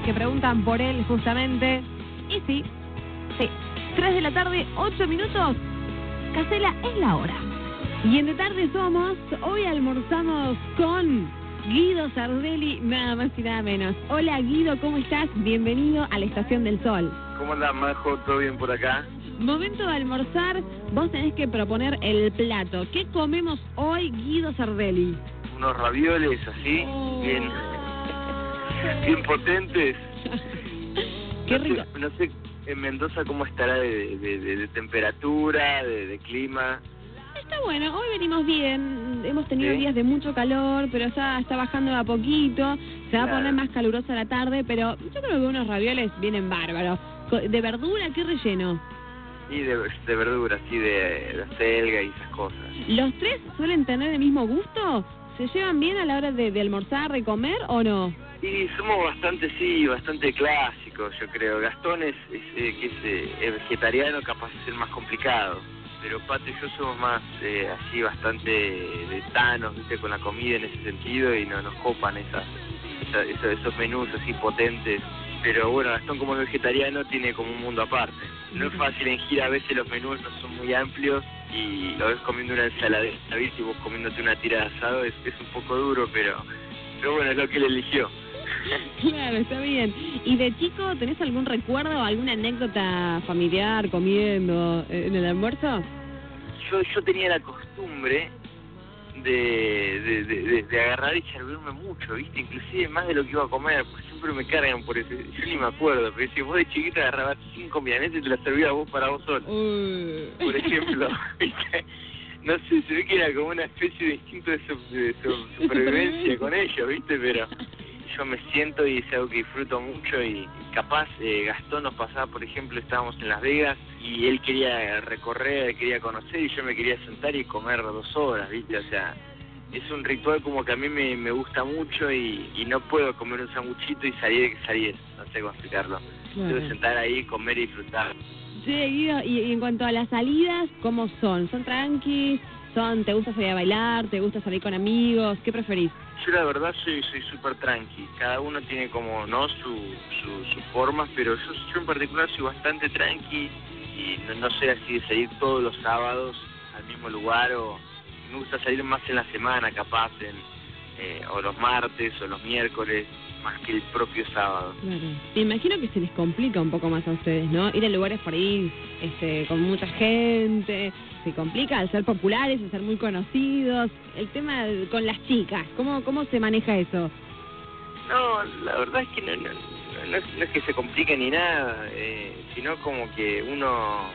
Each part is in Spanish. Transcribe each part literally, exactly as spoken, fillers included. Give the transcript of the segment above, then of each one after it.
que preguntan por él justamente. Y sí, sí, tres de la tarde, ocho minutos. Casela, es la hora. Y en De Tarde Somos, hoy almorzamos con Guido Sardelli, nada más y nada menos. Hola Guido, ¿cómo estás? Bienvenido a la Estación del Sol. ¿Cómo andás, Majo? ¿Todo bien por acá? Momento de almorzar, vos tenés que proponer el plato. ¿Qué comemos hoy, Guido Sardelli? Unos ravioles así, oh. bien, bien potentes. Qué no rico. Sé, no sé en Mendoza cómo estará de, de, de, de temperatura, de, de clima. Está bueno, hoy venimos bien, hemos tenido ¿Sí? días de mucho calor, pero ya está bajando de a poquito, se va Claro. a poner más calurosa la tarde, pero yo creo que unos ravioles vienen bárbaros. ¿De verdura qué relleno? Y de, de verdura, así, de, de acelga y esas cosas. ¿Los tres suelen tener el mismo gusto? ¿Se llevan bien a la hora de, de almorzar, de comer o no? Y somos bastante, sí, bastante clásicos, yo creo. Gastón es, es, eh, que es, eh, es vegetariano, capaz de ser más complicado. Pero Pato y yo somos más eh, así bastante de tanos, ¿viste? Con la comida en ese sentido y no nos copan esas, esa, esos, esos menús así potentes. Pero bueno, Gastón como es vegetariano tiene como un mundo aparte. No es fácil en gira, a veces los menús no son muy amplios y lo ves comiendo una ensaladita, ¿viste? Y vos comiéndote una tira de asado es, es un poco duro, pero, pero bueno, es lo que él eligió. Claro, está bien. ¿Y de chico tenés algún recuerdo o alguna anécdota familiar comiendo en el almuerzo? Yo yo tenía la costumbre de, de, de, de, de agarrar y servirme mucho, ¿viste? Inclusive más de lo que iba a comer, porque siempre me cargan por eso. Yo ni me acuerdo, pero si vos de chiquita agarrabas cinco milanesas y te las servías vos para vos solo. Uh. Por ejemplo, ¿viste? No sé, se ve que era como una especie de instinto de, su, de su, supervivencia con ellos, ¿viste? Pero yo me siento y es algo que disfruto mucho y capaz eh, Gastón nos pasaba, por ejemplo, estábamos en Las Vegas y él quería recorrer, quería conocer y yo me quería sentar y comer dos horas, ¿viste? O sea, es un ritual como que a mí me, me gusta mucho y, y no puedo comer un sanguchito y salir, salir, no sé cómo explicarlo. Claro. Debo sentar ahí, comer y disfrutar. Sí, Guido, y, y en cuanto a las salidas, ¿cómo son? ¿Son tranquis? Son, ¿te gusta salir a bailar? ¿Te gusta salir con amigos? ¿Qué preferís? Yo la verdad soy soy súper tranqui, cada uno tiene como, ¿no? Su, su, sus formas, pero yo, yo en particular soy bastante tranqui y no, no sé así de salir todos los sábados al mismo lugar o me gusta salir más en la semana capaz, en, eh, o los martes o los miércoles, más que el propio sábado. Claro. Me imagino que se les complica un poco más a ustedes, ¿no? Ir a lugares por ahí este, con mucha gente, se complica al ser populares, al ser muy conocidos. El tema con las chicas, ¿cómo cómo se maneja eso? No, la verdad es que no, no, no, es, no es que se complique ni nada, eh, sino como que uno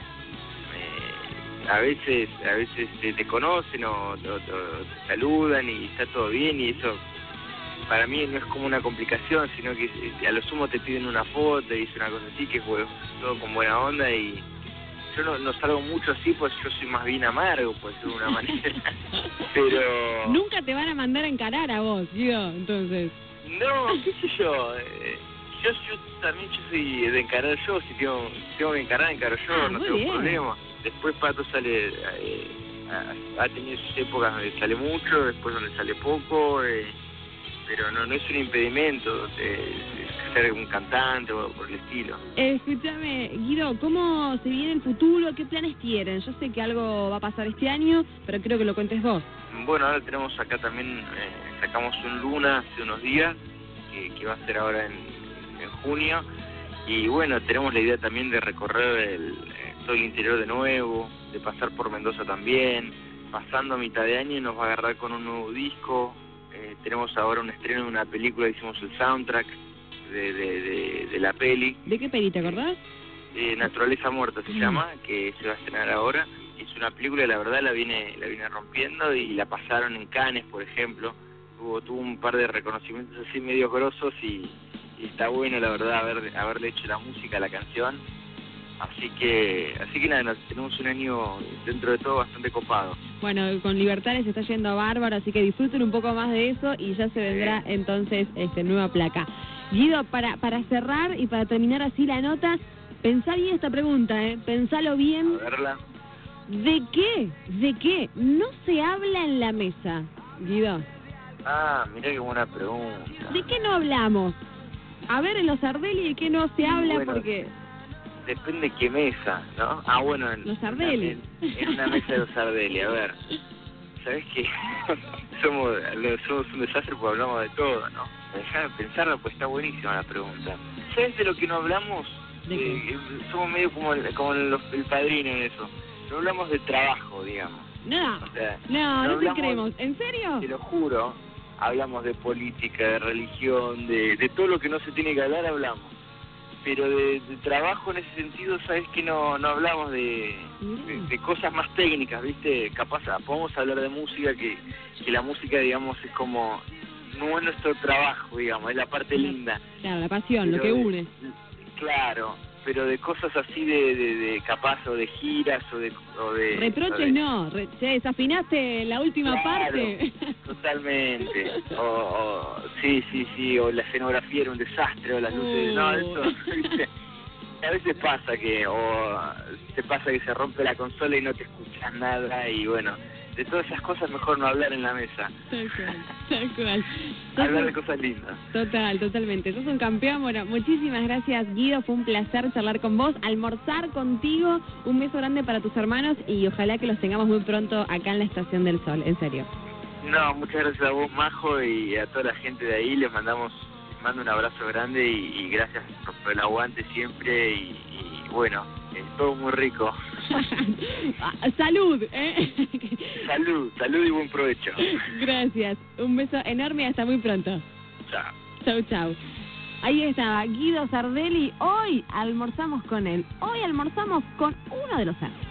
eh, a veces a veces te, te conocen o te, te, te saludan y está todo bien y eso para mí no es como una complicación, sino que a lo sumo te piden una foto y es una cosa así, que es todo con buena onda y yo no, no salgo mucho así, pues yo soy más bien amargo, por decirlo de una manera, pero... Nunca te van a mandar a encarar a vos, Guido, entonces... No, qué sé yo, eh, yo, yo también yo soy de encarar yo, si tengo, tengo que encarar, encaro yo, ah, no tengo bien. problema. Después Pato sale, eh, ha, ha tenido sus épocas donde sale mucho, después donde sale poco, eh, pero no no es un impedimento de, de ser un cantante o por el estilo. Eh, escúchame, Guido, ¿cómo se viene el futuro? ¿Qué planes tienen? Yo sé que algo va a pasar este año, pero creo que lo cuentes vos. Bueno, ahora tenemos acá también, eh, sacamos un Luna hace unos días, que, que va a ser ahora en, en junio, y bueno, tenemos la idea también de recorrer el, eh, todo el interior de nuevo, de pasar por Mendoza también, pasando a mitad de año nos va a agarrar con un nuevo disco. Eh, tenemos ahora un estreno de una película, hicimos el soundtrack de, de, de, de la peli. ¿De qué peli, te acordás? Eh, Naturaleza Muerta se mm. llama, que se va a estrenar ahora. Es una película, la verdad, la viene la viene rompiendo y la pasaron en Cannes, por ejemplo. Hubo, tuvo un par de reconocimientos así medio grosos y, y está bueno, la verdad, haber, haberle hecho la música a la canción. Así que, así que nada, nos, tenemos un año dentro de todo bastante copado. Bueno, con Libertades se está yendo a bárbaro, así que disfruten un poco más de eso y ya se vendrá sí. entonces este nueva placa. Guido, para para cerrar y para terminar así la nota, pensá bien esta pregunta, ¿eh? Pensalo bien. A verla. ¿De qué? ¿De qué no se habla en la mesa, Guido? Ah, mirá qué buena pregunta. ¿De qué no hablamos? A ver, en los Sardelli, ¿de qué no se habla? Bueno, Porque... depende qué mesa, ¿no? Ah, bueno, en, Los Sardelli. En, en una mesa de los Sardelli, a ver. ¿Sabés qué? somos, somos un desastre porque hablamos de todo, ¿no? Dejá de pensarlo, pues está buenísima la pregunta. ¿Sabés de lo que no hablamos? ¿De qué? Eh, somos medio como, el, como los, el padrino en eso. No hablamos de trabajo, digamos. No, O sea, no, no, no te hablamos- creemos. ¿En serio? Te lo juro, hablamos de política, de religión, de, de todo lo que no se tiene que hablar, hablamos. Pero de, de trabajo en ese sentido, sabes que no, no hablamos de, de, de cosas más técnicas, ¿viste? Capaz, ah, podemos hablar de música, que, que la música, digamos, es como, no es nuestro trabajo, digamos, es la parte linda. Claro, la pasión, lo Pero que de- une. Claro, pero de cosas así de, de, de capaz, o de giras, o de... O de o Reproches de- no, re- che, desafinaste la última Claro, parte. Totalmente. O, o- sí, sí, sí, o la escenografía era un desastre, o las luces... No, Uh. eso, ¿viste? A veces pasa que, o te pasa que se rompe la consola y no te escuchas nada, y bueno, de todas esas cosas mejor no hablar en la mesa. Tal cual, tal cual. Hablar de Sos un- cosas lindas. Total, totalmente. Sos un campeón. Bueno, muchísimas gracias, Guido. Fue un placer charlar con vos, almorzar contigo. Un beso grande para tus hermanos y ojalá que los tengamos muy pronto acá en la Estación del Sol, en serio. No, muchas gracias a vos, Majo, y a toda la gente de ahí. Les mandamos, les mando un abrazo grande y, y gracias por, por el aguante siempre. Y, y bueno, es todo muy rico. Ah, Salud, ¿eh? Salud, salud y buen provecho. Gracias. Un beso enorme y hasta muy pronto. Chao. Chau, chau. Ahí estaba Guido Sardelli. Hoy almorzamos con él. Hoy almorzamos con uno de los Sardelli.